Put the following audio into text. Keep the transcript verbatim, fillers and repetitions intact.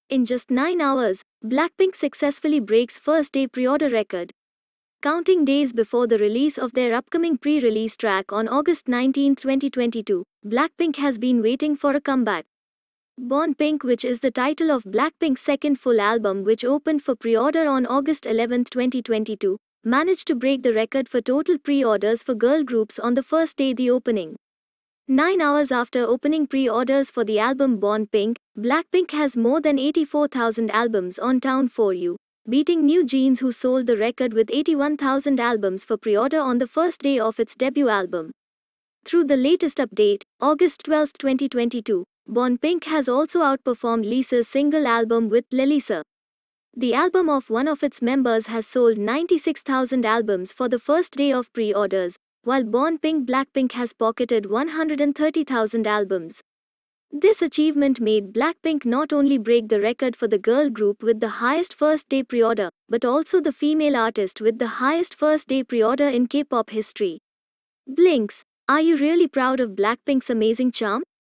In just nine hours, Blackpink successfully breaks first-day pre-order record. Counting days before the release of their upcoming pre-release track on August nineteenth, twenty twenty-two, Blackpink has been waiting for a comeback. Born Pink, which is the title of Blackpink's second full album which opened for pre-order on August eleventh, twenty twenty-two, managed to break the record for total pre-orders for girl groups on the first day the opening. Nine hours after opening pre-orders for the album Born Pink, Blackpink has more than eighty-four thousand albums on Town for You, beating NewJeans, who sold the record with eighty-one thousand albums for pre-order on the first day of its debut album. Through the latest update, August twelfth, twenty twenty-two, Born Pink has also outperformed Lisa's single album with Lisa. The album of one of its members has sold ninety-six thousand albums for the first day of pre-orders, while Born Pink Blackpink has pocketed one hundred thirty thousand albums. This achievement made Blackpink not only break the record for the girl group with the highest first-day pre-order, but also the female artist with the highest first-day pre-order in K-pop history. Blinks, are you really proud of Blackpink's amazing charm?